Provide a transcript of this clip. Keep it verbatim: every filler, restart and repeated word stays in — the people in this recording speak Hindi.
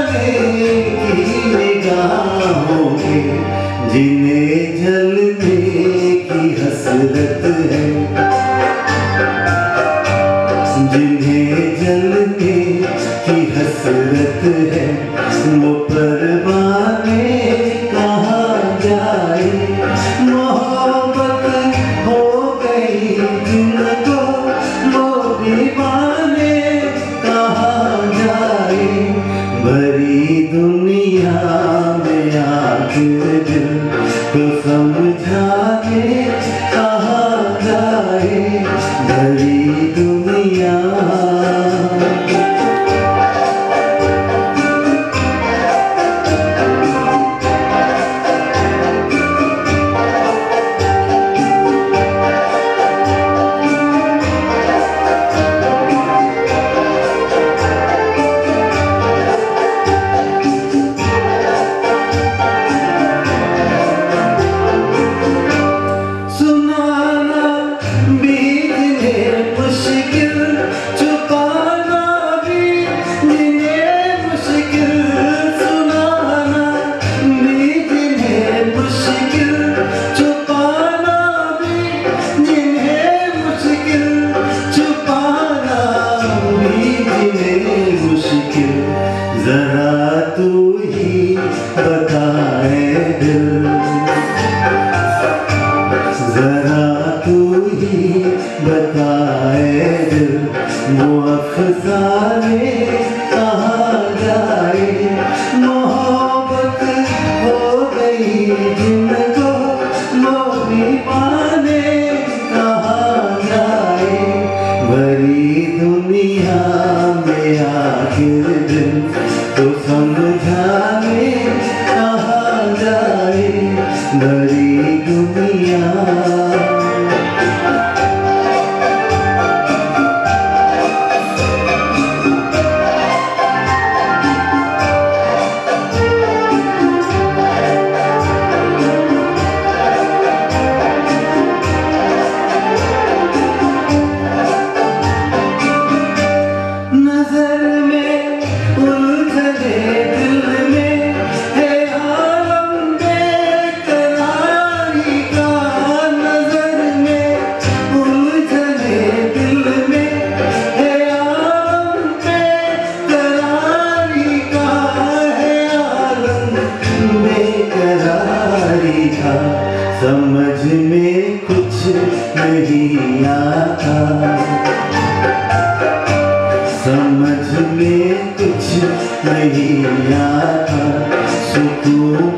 की निगाहों के जिन्हें जलने की हसरत है, जिन्हें जलने की हसरत है, वो परवाने कहाँ जाए। मोहब्बत हो गई जिनको वो दीवाने कहाँ जाए। भरी दुनिया में आखिर दिल को समझाने कहाँ जाए। भरी दुनिया जरा तू ही बताए दिल, जरा तू ही बताए दिल, वो अफसाने कहाँ जाए। मोहब्बत हो गई जिनको वो दीवाने कहाँ जाए। भरी दुनिया में आखिर दिन तो समझाने कहाँ जाए। भरी दुनिया नजर में उलझने दिल में है आलम बेकरारी का। नजर में उलझने दिल में है आलम बेकरारी का, है आलम बेकरारी का। समझ में कुछ नहीं आता, समझ में कुछ नहीं आता। सुकून